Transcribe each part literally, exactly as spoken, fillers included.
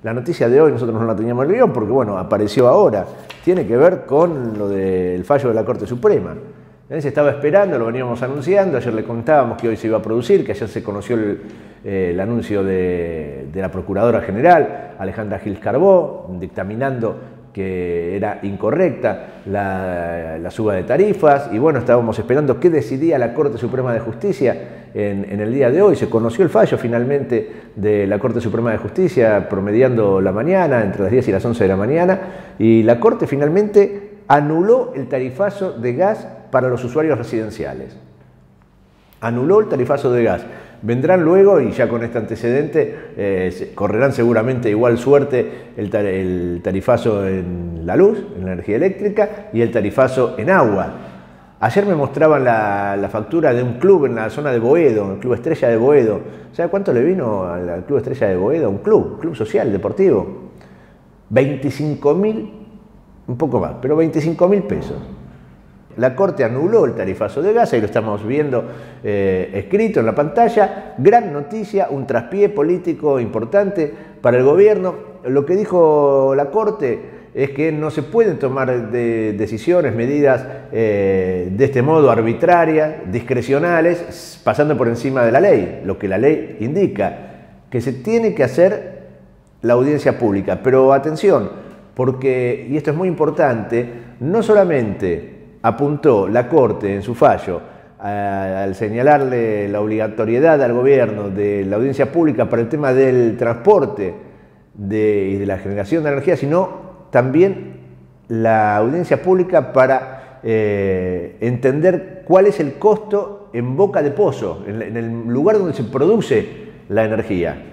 La noticia de hoy nosotros no la teníamos en el guión porque, bueno, apareció ahora. Tiene que ver con lo del fallo de la Corte Suprema. Se estaba esperando, lo veníamos anunciando, ayer le contábamos que hoy se iba a producir, que ayer se conoció el, eh, el anuncio de, de la Procuradora General, Alejandra Gil Carbó, dictaminando que era incorrecta la, la suba de tarifas, y bueno, estábamos esperando qué decidía la Corte Suprema de Justicia en, en el día de hoy. Se conoció el fallo finalmente de la Corte Suprema de Justicia, promediando la mañana, entre las diez y las once de la mañana, y la Corte finalmente anuló el tarifazo de gas para los usuarios residenciales. Anuló el tarifazo de gas. Vendrán luego, y ya con este antecedente, eh, correrán seguramente igual suerte el, tar el tarifazo en la luz, en la energía eléctrica, y el tarifazo en agua. Ayer me mostraban la, la factura de un club en la zona de Boedo, el Club Estrella de Boedo. ¿Sabe cuánto le vino al, al Club Estrella de Boedo? Un club, un club social, deportivo. veinticinco mil, un poco más, pero veinticinco mil pesos. La Corte anuló el tarifazo de gas, ahí lo estamos viendo eh, escrito en la pantalla. Gran noticia, un traspié político importante para el gobierno. Lo que dijo la Corte es que no se pueden tomar de decisiones, medidas eh, de este modo arbitrarias, discrecionales, pasando por encima de la ley, lo que la ley indica, que se tiene que hacer la audiencia pública. Pero atención, porque, y esto es muy importante, no solamente apuntó la Corte en su fallo a, al señalarle la obligatoriedad al gobierno de la audiencia pública para el tema del transporte de, y de la generación de energía, sino también la audiencia pública para eh, entender cuál es el costo en boca de pozo, en, en el lugar donde se produce la energía.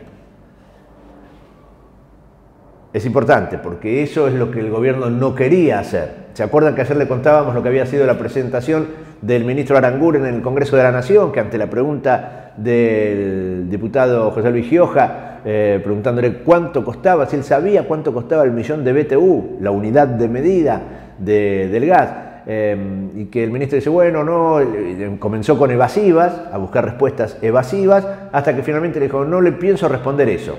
Es importante porque eso es lo que el gobierno no quería hacer. ¿Se acuerdan que ayer le contábamos lo que había sido la presentación del ministro Aranguren en el Congreso de la Nación, que ante la pregunta del diputado José Luis Gioja, eh, preguntándole cuánto costaba, si él sabía cuánto costaba el millón de B T U, la unidad de medida de, del gas, eh, y que el ministro dice, bueno, no, comenzó con evasivas, a buscar respuestas evasivas, hasta que finalmente le dijo, no le pienso responder eso.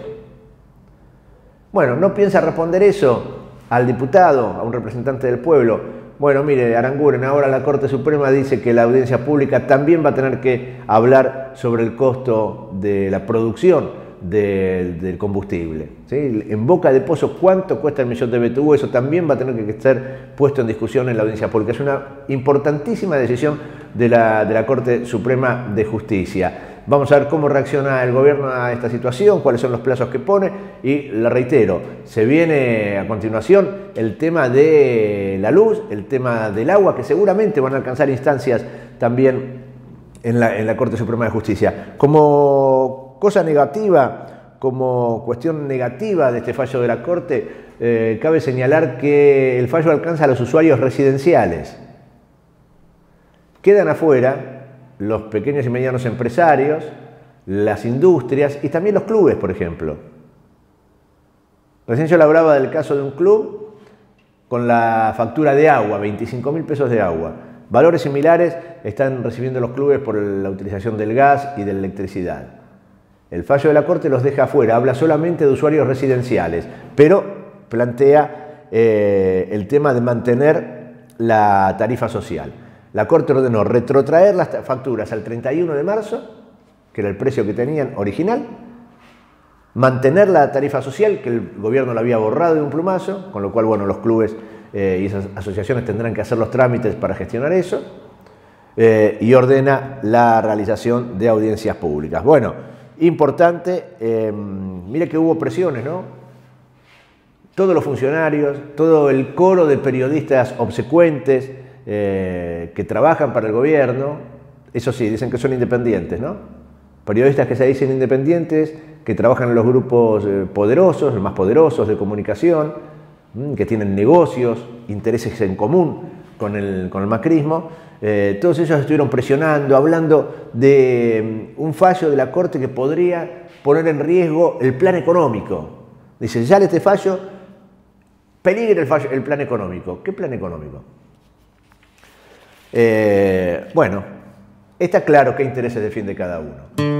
Bueno, ¿no piensa responder eso al diputado, a un representante del pueblo? Bueno, mire, Aranguren, ahora la Corte Suprema dice que la audiencia pública también va a tener que hablar sobre el costo de la producción de, del combustible, ¿sí? En boca de pozo, ¿cuánto cuesta el millón de B T U? Eso también va a tener que ser puesto en discusión en la audiencia pública. Es una importantísima decisión de la, de la Corte Suprema de Justicia. Vamos a ver cómo reacciona el gobierno a esta situación, cuáles son los plazos que pone, y le reitero, se viene a continuación el tema de la luz, el tema del agua, que seguramente van a alcanzar instancias también en la, en la Corte Suprema de Justicia. Como cosa negativa, como cuestión negativa de este fallo de la Corte, eh, cabe señalar que el fallo alcanza a los usuarios residenciales. Quedan afuera los pequeños y medianos empresarios, las industrias y también los clubes, por ejemplo. Recién yo le hablaba del caso de un club con la factura de agua, veinticinco mil pesos de agua. Valores similares están recibiendo los clubes por la utilización del gas y de la electricidad. El fallo de la Corte los deja afuera, habla solamente de usuarios residenciales, pero plantea eh, el tema de mantener la tarifa social. La Corte ordenó retrotraer las facturas al treinta y uno de marzo, que era el precio que tenían original, mantener la tarifa social, que el gobierno la había borrado de un plumazo, con lo cual, bueno, los clubes eh, y esas asociaciones tendrán que hacer los trámites para gestionar eso, eh, y ordena la realización de audiencias públicas. Bueno, importante, eh, mire que hubo presiones, ¿no? Todos los funcionarios, todo el coro de periodistas obsecuentes, Eh, que trabajan para el gobierno, eso sí, dicen que son independientes, ¿no? Periodistas que se dicen independientes, que trabajan en los grupos eh, poderosos, los más poderosos de comunicación, mmm, que tienen negocios, intereses en común con el, con el macrismo, eh, todos ellos estuvieron presionando, hablando de um, un fallo de la Corte que podría poner en riesgo el plan económico. Dicen, ya este fallo, peligra el, fallo, el plan económico. ¿Qué plan económico? Eh, bueno, está claro qué intereses defiende cada uno.